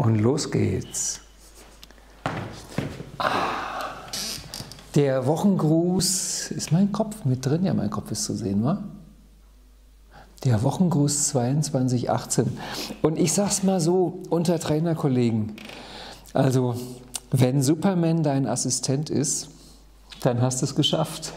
Und los geht's. Der Wochengruß, ist mein Kopf mit drin? Ja, mein Kopf ist zu sehen, wa? Der Wochengruß 2218. Und ich sag's mal so, unter Trainerkollegen, also wenn Superman dein Assistent ist, dann hast du es geschafft.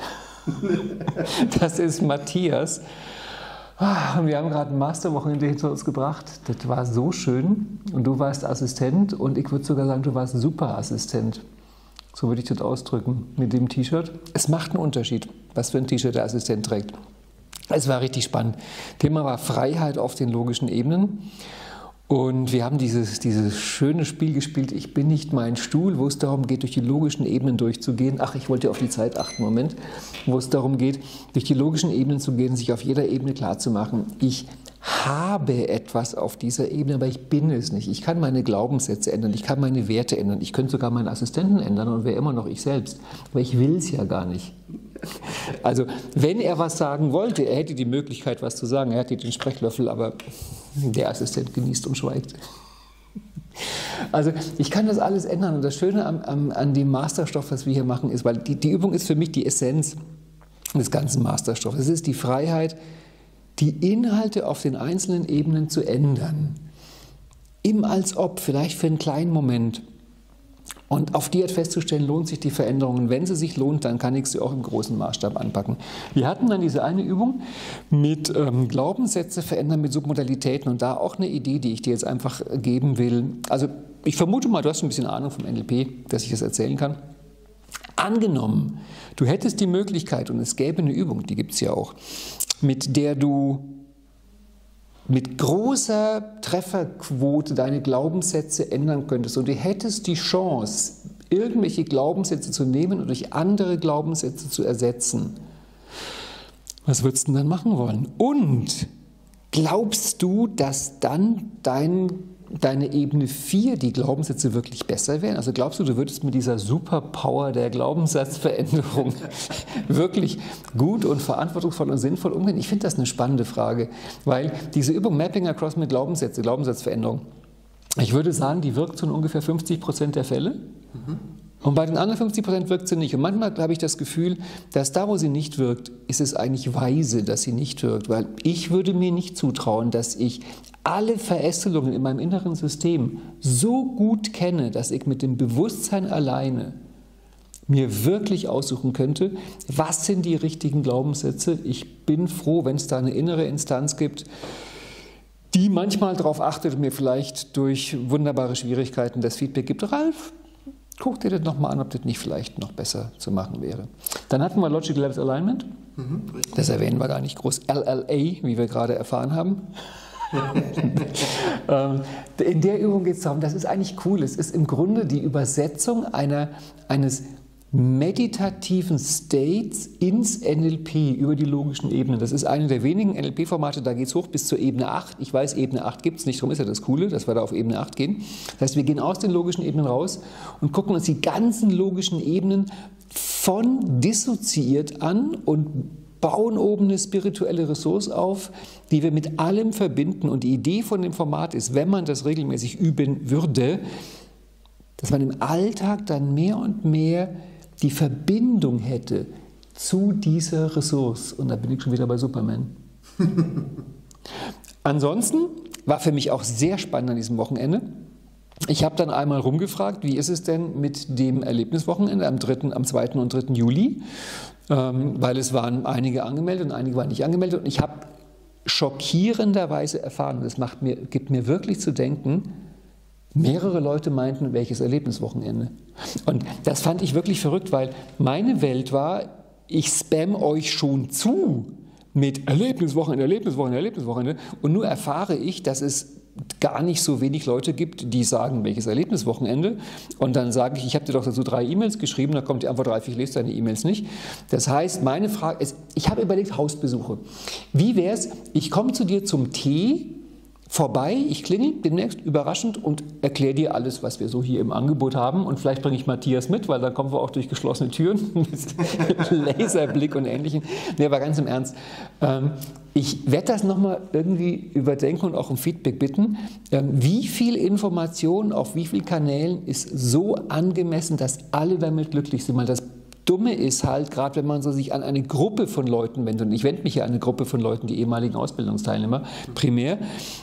Das ist Matthias. Und wir haben gerade ein Masterwochenende hinter uns gebracht. Das war so schön. Und du warst Assistent und ich würde sogar sagen, du warst Superassistent. So würde ich das ausdrücken mit dem T-Shirt. Es macht einen Unterschied, was für ein T-Shirt der Assistent trägt. Es war richtig spannend. Thema war Freiheit auf den logischen Ebenen. Und wir haben dieses schöne Spiel gespielt, ich bin nicht mein Stuhl, wo es darum geht, durch die logischen Ebenen durchzugehen. Ach, ich wollte auf die Zeit achten, Moment. Wo es darum geht, durch die logischen Ebenen zu gehen, sich auf jeder Ebene klarzumachen, ich habe etwas auf dieser Ebene, aber ich bin es nicht. Ich kann meine Glaubenssätze ändern, ich kann meine Werte ändern, ich könnte sogar meinen Assistenten ändern und wäre immer noch ich selbst. Aber ich will es ja gar nicht. Also, wenn er was sagen wollte, er hätte die Möglichkeit, was zu sagen. Er hatte den Sprechlöffel, aber der Assistent genießt und schweigt. Also, ich kann das alles ändern. Und das Schöne an dem Masterstoff, was wir hier machen, ist, weil die Übung ist für mich die Essenz des ganzen Masterstoffs. Es ist die Freiheit, die Inhalte auf den einzelnen Ebenen zu ändern. Im Als-Ob, vielleicht für einen kleinen Moment. Und auf die Art festzustellen, lohnt sich die Veränderung. Und wenn sie sich lohnt, dann kann ich sie auch im großen Maßstab anpacken. Wir hatten dann diese eine Übung mit Glaubenssätze verändern mit Submodalitäten und da auch eine Idee, die ich dir jetzt einfach geben will. Also ich vermute mal, du hast ein bisschen Ahnung vom NLP, dass ich das erzählen kann. Angenommen, du hättest die Möglichkeit, und es gäbe eine Übung, die gibt es ja auch, mit der du mit großer Trefferquote deine Glaubenssätze ändern könntest und du hättest die Chance, irgendwelche Glaubenssätze zu nehmen und durch andere Glaubenssätze zu ersetzen. Was würdest du denn dann machen wollen? Und glaubst du, dass dann deine Ebene 4, die Glaubenssätze, wirklich besser wären? Also glaubst du, du würdest mit dieser Superpower der Glaubenssatzveränderung wirklich gut und verantwortungsvoll und sinnvoll umgehen? Ich finde das eine spannende Frage, weil diese Übung Mapping Across mit Glaubenssätze, Glaubenssatzveränderung, ich würde sagen, die wirkt so in ungefähr 50% der Fälle. Und bei den anderen 50% wirkt sie nicht. Und manchmal habe ich das Gefühl, dass da, wo sie nicht wirkt, ist es eigentlich weise, dass sie nicht wirkt. Weil ich würde mir nicht zutrauen, dass ich alle Verästelungen in meinem inneren System so gut kenne, dass ich mit dem Bewusstsein alleine mir wirklich aussuchen könnte, was sind die richtigen Glaubenssätze. Ich bin froh, wenn es da eine innere Instanz gibt, die manchmal darauf achtet und mir vielleicht durch wunderbare Schwierigkeiten das Feedback gibt. Ralf, guck dir das nochmal an, ob das nicht vielleicht noch besser zu machen wäre. Dann hatten wir Logical Levels Alignment. Das erwähnen wir gar nicht groß. LLA, wie wir gerade erfahren haben. In der Übung geht es darum, das ist eigentlich cool. Es ist im Grunde die Übersetzung eines meditativen States ins NLP über die logischen Ebenen. Das ist eine der wenigen NLP-Formate, da geht es hoch bis zur Ebene 8. Ich weiß, Ebene 8 gibt es nicht, darum ist ja das Coole, dass wir da auf Ebene 8 gehen. Das heißt, wir gehen aus den logischen Ebenen raus und gucken uns die ganzen logischen Ebenen von dissoziiert an und bauen oben eine spirituelle Ressource auf, die wir mit allem verbinden. Und die Idee von dem Format ist, wenn man das regelmäßig üben würde, dass man im Alltag dann mehr und mehr die Verbindung hätte zu dieser Ressource. Und da bin ich schon wieder bei Superman. Ansonsten war für mich auch sehr spannend an diesem Wochenende. Ich habe dann einmal rumgefragt, wie ist es denn mit dem Erlebniswochenende am 2. und 3. Juli? Weil es waren einige angemeldet und einige waren nicht angemeldet. Und ich habe schockierenderweise erfahren, das gibt mir wirklich zu denken, mehrere Leute meinten, welches Erlebniswochenende. Und das fand ich wirklich verrückt, weil meine Welt war, ich spam euch schon zu mit Erlebniswochenende, Erlebniswochenende, Erlebniswochenende. Und nur erfahre ich, dass es gar nicht so wenig Leute gibt, die sagen, welches Erlebniswochenende. Und dann sage ich habe dir doch dazu 3 E-Mails geschrieben, da kommt die Antwort 3, ich lese deine E-Mails nicht. Das heißt, meine Frage ist, ich habe überlegt, Hausbesuche. Wie wäre es, ich komme zu dir zum Tee vorbei, ich klingel demnächst, überraschend, und erkläre dir alles, was wir so hier im Angebot haben. Und vielleicht bringe ich Matthias mit, weil dann kommen wir auch durch geschlossene Türen mit Laserblick und Ähnlichem. Nee, aber ganz im Ernst. Ich werde das nochmal irgendwie überdenken und auch um Feedback bitten. Wie viel Information auf wie vielen Kanälen ist so angemessen, dass alle damit glücklich sind? Weil das Dumme ist halt, gerade wenn man so sich an eine Gruppe von Leuten wendet, und ich wende mich ja an eine Gruppe von Leuten, die ehemaligen Ausbildungsteilnehmer, primär,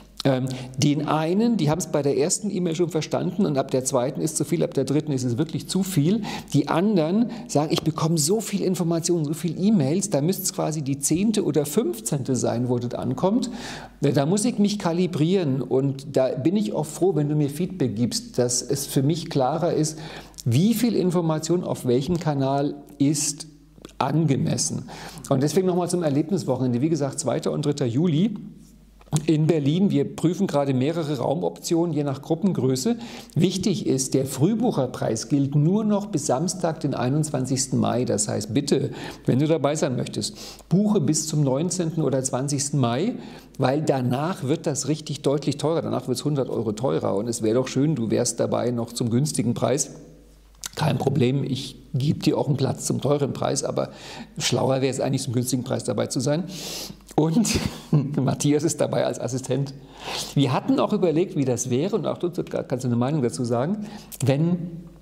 den einen, die haben es bei der ersten E-Mail schon verstanden und ab der zweiten ist zu viel, ab der dritten ist es wirklich zu viel. Die anderen sagen, ich bekomme so viel Informationen, so viel E-Mails, da müsste es quasi die 10. oder 15. sein, wo das ankommt. Da muss ich mich kalibrieren und da bin ich auch froh, wenn du mir Feedback gibst, dass es für mich klarer ist, wie viel Information auf welchem Kanal ist angemessen. Und deswegen nochmal zum Erlebniswochenende. Wie gesagt, 2. und 3. Juli. In Berlin, wir prüfen gerade mehrere Raumoptionen, je nach Gruppengröße. Wichtig ist, der Frühbucherpreis gilt nur noch bis Samstag, den 21. Mai. Das heißt, bitte, wenn du dabei sein möchtest, buche bis zum 19. oder 20. Mai, weil danach wird das richtig deutlich teurer. Danach wird es 100 € teurer. Und es wäre doch schön, du wärst dabei noch zum günstigen Preis. Kein Problem, ich gebe dir auch einen Platz zum teuren Preis, aber schlauer wäre es eigentlich, zum günstigen Preis dabei zu sein. Und Matthias ist dabei als Assistent. Wir hatten auch überlegt, wie das wäre, und auch du kannst eine Meinung dazu sagen, wenn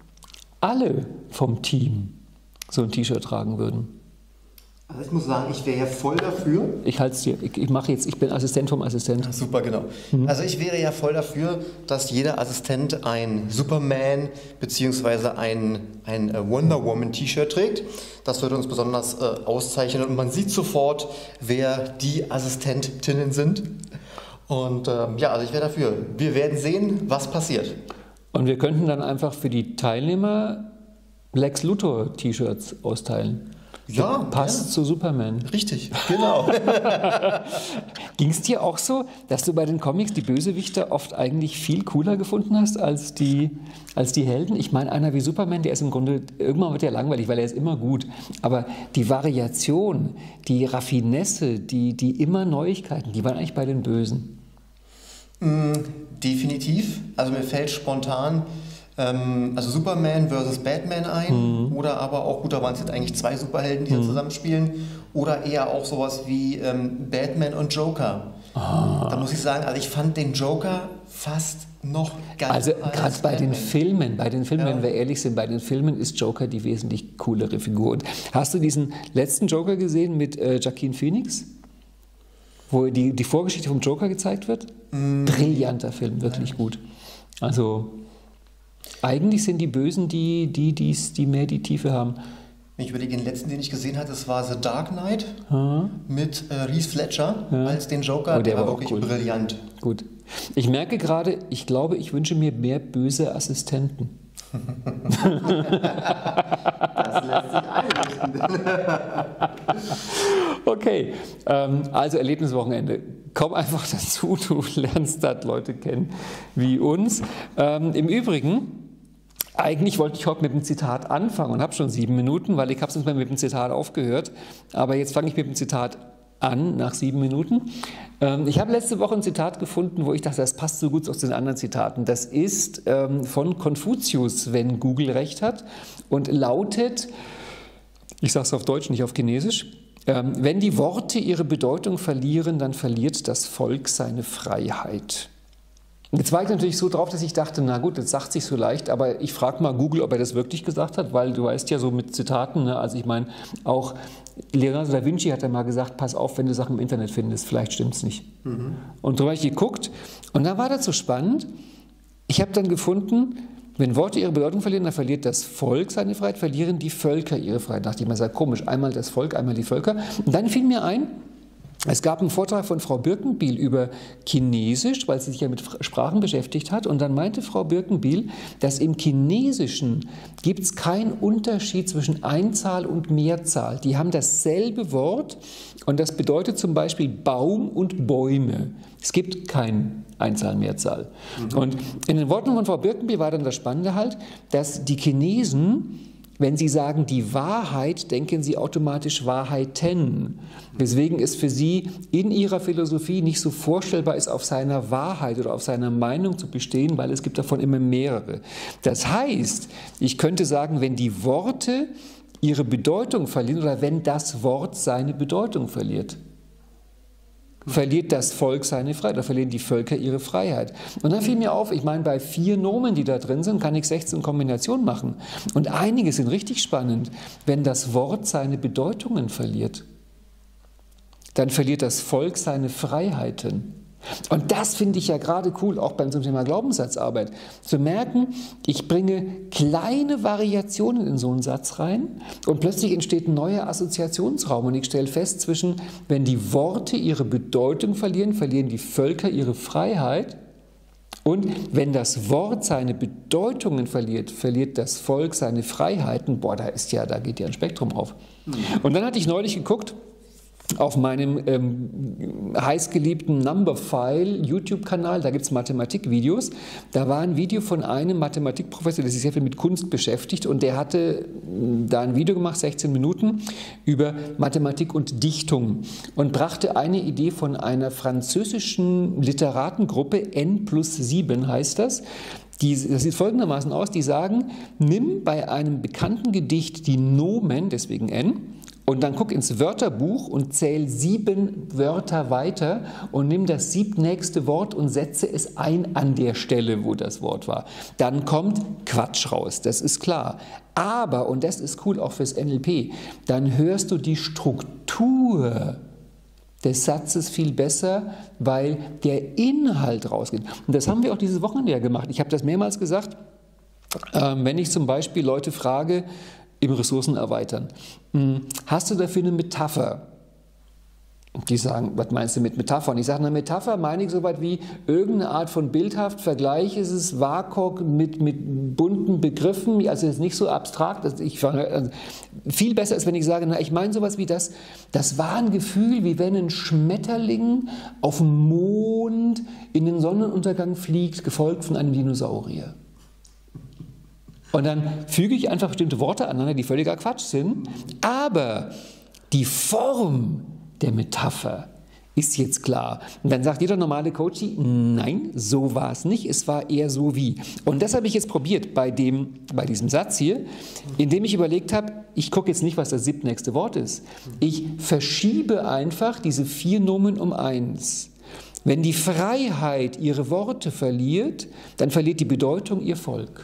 alle vom Team so ein T-Shirt tragen würden. Also ich muss sagen, ich wäre ja voll dafür. Ich halte es dir, ich bin Assistent vom Assistent. Ach, super, genau. Also ich wäre ja voll dafür, dass jeder Assistent ein Superman bzw. ein Wonder Woman T-Shirt trägt. Das würde uns besonders auszeichnen und man sieht sofort, wer die Assistentinnen sind. Und ja, also ich wäre dafür. Wir werden sehen, was passiert. Und wir könnten dann einfach für die Teilnehmer Lex Luthor T-Shirts austeilen. Ja, passt zu Superman. Richtig, genau. Ging es dir auch so, dass du bei den Comics die Bösewichter oft eigentlich viel cooler gefunden hast als die Helden? Ich meine, einer wie Superman, der ist im Grunde, irgendwann wird er langweilig, weil er ist immer gut. Aber die Variation, die Raffinesse, die immer Neuigkeiten, die waren eigentlich bei den Bösen. Definitiv. Also mir fällt spontan also Superman versus Batman ein oder aber auch, gut, da waren es jetzt eigentlich 2 Superhelden, die hier zusammenspielen, oder eher auch sowas wie Batman und Joker. Da muss ich sagen, also ich fand den Joker fast noch geiler. Also gerade bei den Filmen, wenn wir ehrlich sind, bei den Filmen ist Joker die wesentlich coolere Figur. Und hast du diesen letzten Joker gesehen mit Joaquin Phoenix? Wo die Vorgeschichte vom Joker gezeigt wird? Brillanter Film, wirklich gut. Also eigentlich sind die Bösen die mehr die Tiefe haben. Wenn ich überlege, den letzten, den ich gesehen hatte, das war The Dark Knight mit Heath Ledger als den Joker. Der war wirklich cool. Brillant. Gut. Ich merke gerade, ich glaube, ich wünsche mir mehr böse Assistenten. Das lässt sich einrichten. Okay, also Erlebniswochenende. Komm einfach dazu, du lernst dort Leute kennen wie uns. Im Übrigen, eigentlich wollte ich heute mit dem Zitat anfangen und habe schon 7 Minuten, weil ich habe sonst mal mit dem Zitat aufgehört. Aber jetzt fange ich mit dem Zitat an, nach 7 Minuten. Ich habe letzte Woche ein Zitat gefunden, wo ich dachte, das passt so gut aus den anderen Zitaten. Das ist von Konfuzius, wenn Google recht hat, und lautet, ich sage es auf Deutsch, nicht auf Chinesisch, wenn die Worte ihre Bedeutung verlieren, dann verliert das Volk seine Freiheit. Jetzt war ich natürlich so drauf, dass ich dachte, na gut, das sagt sich so leicht, aber ich frage mal Google, ob er das wirklich gesagt hat, weil du weißt ja so mit Zitaten, ne? Also ich meine, auch Leonardo da Vinci hat ja mal gesagt, pass auf, wenn du Sachen im Internet findest, vielleicht stimmt es nicht. Und darüber habe ich geguckt und dann war das so spannend, ich habe dann gefunden, wenn Worte ihre Bedeutung verlieren, dann verliert das Volk seine Freiheit, verlieren die Völker ihre Freiheit. Da dachte ich mir, sehr komisch, einmal das Volk, einmal die Völker. Und dann fiel mir ein, es gab einen Vortrag von Frau Birkenbiel über Chinesisch, weil sie sich ja mit Sprachen beschäftigt hat. Und dann meinte Frau Birkenbiel, dass im Chinesischen gibt es keinen Unterschied zwischen Einzahl und Mehrzahl. Die haben dasselbe Wort und das bedeutet zum Beispiel Baum und Bäume. Es gibt kein Einzahl, Mehrzahl. Und in den Worten von Frau Birkenbiel war dann das Spannende halt, dass die Chinesen wenn Sie sagen die Wahrheit, denken Sie automatisch Wahrheiten. Weswegen es für Sie in Ihrer Philosophie nicht so vorstellbar ist, auf seiner Wahrheit oder auf seiner Meinung zu bestehen, weil es gibt davon immer mehrere. Das heißt, ich könnte sagen, wenn die Worte ihre Bedeutung verlieren oder wenn das Wort seine Bedeutung verliert, verliert das Volk seine Freiheit, oder verlieren die Völker ihre Freiheit. Und dann fiel mir auf, ich meine, bei 4 Nomen, die da drin sind, kann ich 16 Kombinationen machen. Und einige sind richtig spannend. Wenn das Wort seine Bedeutungen verliert, dann verliert das Volk seine Freiheiten. Und das finde ich ja gerade cool, auch beim zum Thema Glaubenssatzarbeit, zu merken, ich bringe kleine Variationen in so einen Satz rein und plötzlich entsteht ein neuer Assoziationsraum und ich stelle fest, wenn die Worte ihre Bedeutung verlieren, verlieren die Völker ihre Freiheit und wenn das Wort seine Bedeutungen verliert, verliert das Volk seine Freiheiten. Boah, da geht ja ein Spektrum auf. Und dann hatte ich neulich geguckt, auf meinem heißgeliebten Numberphile YouTube-Kanal, da gibt es Mathematikvideos, da war ein Video von einem Mathematikprofessor, der sich sehr viel mit Kunst beschäftigt und der hatte da ein Video gemacht, 16 Minuten, über Mathematik und Dichtung und brachte eine Idee von einer französischen Literatengruppe, N+7 heißt das. Das sieht folgendermaßen aus, die sagen, nimm bei einem bekannten Gedicht die Nomen, deswegen N, und dann guck ins Wörterbuch und zähl 7 Wörter weiter und nimm das 7. Wort und setze es ein an der Stelle, wo das Wort war. Dann kommt Quatsch raus, das ist klar. Aber, und das ist cool auch fürs NLP, dann hörst du die Struktur des Satzes viel besser, weil der Inhalt rausgeht. Und das haben wir auch dieses Wochenende ja gemacht. Ich habe das mehrmals gesagt, wenn ich zum Beispiel Leute frage, im Ressourcen erweitern. Hast du dafür eine Metapher? Die sagen, was meinst du mit Metapher? Und ich sage, eine Metapher meine ich so weit wie irgendeine Art von bildhaft, Vergleich ist es, WAKOK mit bunten Begriffen, also es ist nicht so abstrakt. Also viel besser ist, wenn ich sage, ich meine sowas wie das war ein Gefühl, wie wenn ein Schmetterling auf dem Mond in den Sonnenuntergang fliegt, gefolgt von einem Dinosaurier. Und dann füge ich einfach bestimmte Worte aneinander, die völliger Quatsch sind, aber die Form der Metapher ist jetzt klar. Und dann sagt jeder normale Coachie, nein, so war es nicht, es war eher so wie. Und das habe ich jetzt probiert bei diesem Satz hier, indem ich überlegt habe, ich gucke jetzt nicht, was das 7. Wort ist. Ich verschiebe einfach diese 4 Nomen um 1. Wenn die Freiheit ihre Worte verliert, dann verliert die Bedeutung ihr Volk.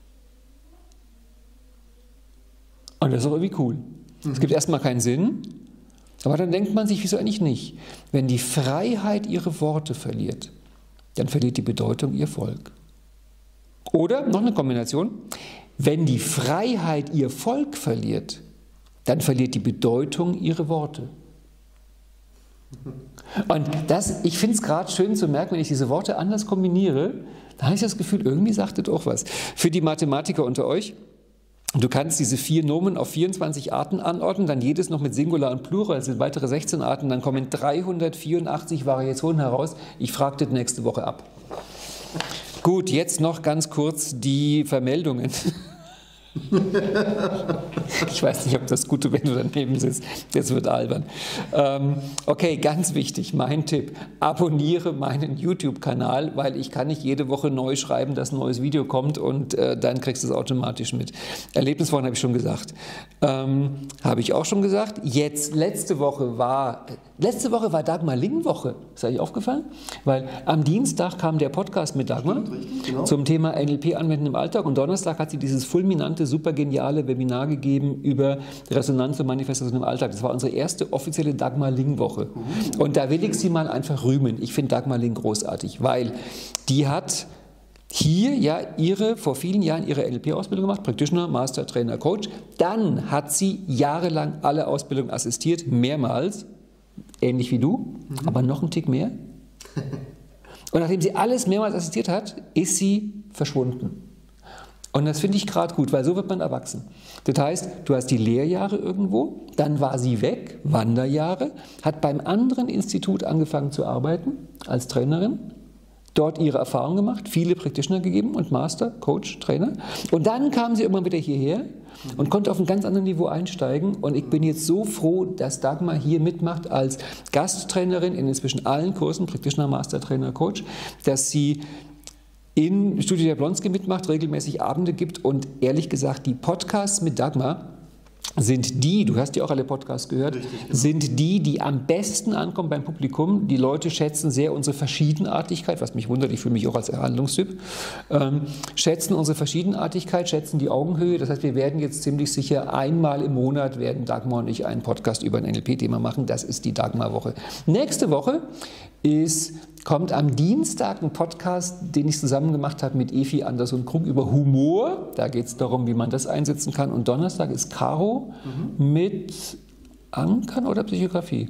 Und das ist auch irgendwie cool. Es gibt erstmal keinen Sinn, aber dann denkt man sich, wieso eigentlich nicht? Wenn die Freiheit ihre Worte verliert, dann verliert die Bedeutung ihr Volk. Oder, noch eine Kombination, wenn die Freiheit ihr Volk verliert, dann verliert die Bedeutung ihre Worte. Und ich finde es gerade schön zu merken, wenn ich diese Worte anders kombiniere, da habe ich das Gefühl, irgendwie sagt das auch was. Für die Mathematiker unter euch, du kannst diese 4 Nomen auf 24 Arten anordnen, dann jedes noch mit Singular und Plural, das sind weitere 16 Arten, dann kommen 384 Variationen heraus. Ich frage das nächste Woche ab. Gut, jetzt noch ganz kurz die Vermeldungen. Ich weiß nicht, ob das gut ist, wenn du daneben sitzt. Das wird albern. Okay, ganz wichtig, mein Tipp. Abonniere meinen YouTube-Kanal, weil ich kann nicht jede Woche neu schreiben, dass ein neues Video kommt und dann kriegst du es automatisch mit. Erlebniswochen habe ich schon gesagt. Habe ich auch schon gesagt. Jetzt, letzte Woche war Dagmar Ling-Woche. Ist euch aufgefallen? Weil am Dienstag kam der Podcast mit Dagmar zum Thema NLP anwenden im Alltag und Donnerstag hat sie dieses fulminante, super geniale Webinar gegeben über Resonanz und Manifestation im Alltag. Das war unsere erste offizielle Dagmar Ling-Woche. Und da will ich sie mal einfach rühmen. Ich finde Dagmar Ling großartig, weil die hat hier ja vor vielen Jahren ihre NLP-Ausbildung gemacht, Practitioner, Master, Trainer, Coach. Dann hat sie jahrelang alle Ausbildungen assistiert, mehrmals, ähnlich wie du, aber noch einen Tick mehr. Und nachdem sie alles mehrmals assistiert hat, ist sie verschwunden. Und das finde ich gerade gut, weil so wird man erwachsen. Das heißt, du hast die Lehrjahre irgendwo, dann war sie weg, Wanderjahre, hat beim anderen Institut angefangen zu arbeiten als Trainerin, dort ihre Erfahrungen gemacht, viele Practitioner gegeben und Master, Coach, Trainer. Und dann kam sie irgendwann wieder hierher und konnte auf ein ganz anderes Niveau einsteigen. Und ich bin jetzt so froh, dass Dagmar hier mitmacht als Gasttrainerin in inzwischen allen Kursen, Practitioner, Master, Trainer, Coach, dass sie in Studio Jablonski mitmacht, regelmäßig Abende gibt und ehrlich gesagt, die Podcasts mit Dagmar sind die, du hast ja auch alle Podcasts gehört, richtig, genau, sind die am besten ankommen beim Publikum. Die Leute schätzen sehr unsere Verschiedenartigkeit, was mich wundert, ich fühle mich auch als Erhandlungstyp, schätzen unsere Verschiedenartigkeit, schätzen die Augenhöhe. Das heißt, wir werden jetzt ziemlich sicher einmal im Monat werden Dagmar und ich einen Podcast über ein NLP-Thema machen. Das ist die Dagmar-Woche. Nächste Woche kommt am Dienstag ein Podcast, den ich zusammen gemacht habe mit Efi Andersson-Krug über Humor. Da geht es darum, wie man das einsetzen kann. Und Donnerstag ist Caro mit Ankern oder Psychografie.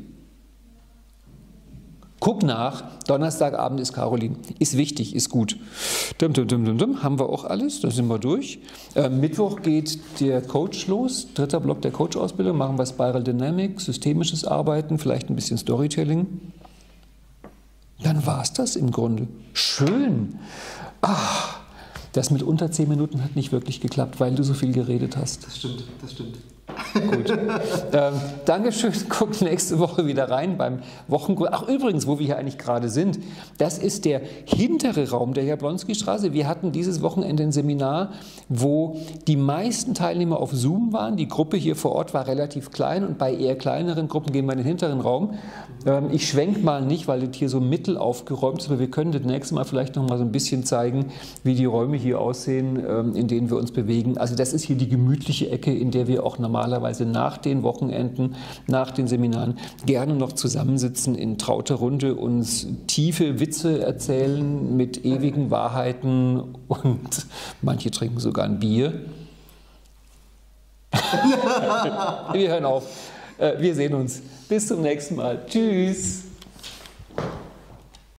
Guck nach. Donnerstagabend ist Caroline. Ist wichtig, ist gut. Haben wir auch alles, da sind wir durch. Mittwoch geht der Coach los. 3. Block der Coach-Ausbildung. Machen wir Spiral Dynamics, systemisches Arbeiten, vielleicht ein bisschen Storytelling. Dann war es das im Grunde. Schön. Ach, das mit unter 10 Minuten hat nicht wirklich geklappt, weil du so viel geredet hast. Das stimmt, das stimmt. Gut. Dankeschön. Guckt nächste Woche wieder rein beim Wochenkurs. Ach, übrigens, wo wir hier eigentlich gerade sind, das ist der hintere Raum der Jablonski-Straße. Wir hatten dieses Wochenende ein Seminar, wo die meisten Teilnehmer auf Zoom waren. Die Gruppe hier vor Ort war relativ klein und bei eher kleineren Gruppen gehen wir in den hinteren Raum. Ich schwenke mal nicht, weil das hier so mittel aufgeräumt ist, aber wir können das nächste Mal vielleicht noch mal so ein bisschen zeigen, wie die Räume hier aussehen, in denen wir uns bewegen. Also das ist hier die gemütliche Ecke, in der wir auch normalerweise nach den Wochenenden, nach den Seminaren gerne noch zusammensitzen in trauter Runde, uns tiefe Witze erzählen mit ewigen Wahrheiten und manche trinken sogar ein Bier. Wir hören auf. Wir sehen uns. Bis zum nächsten Mal. Tschüss.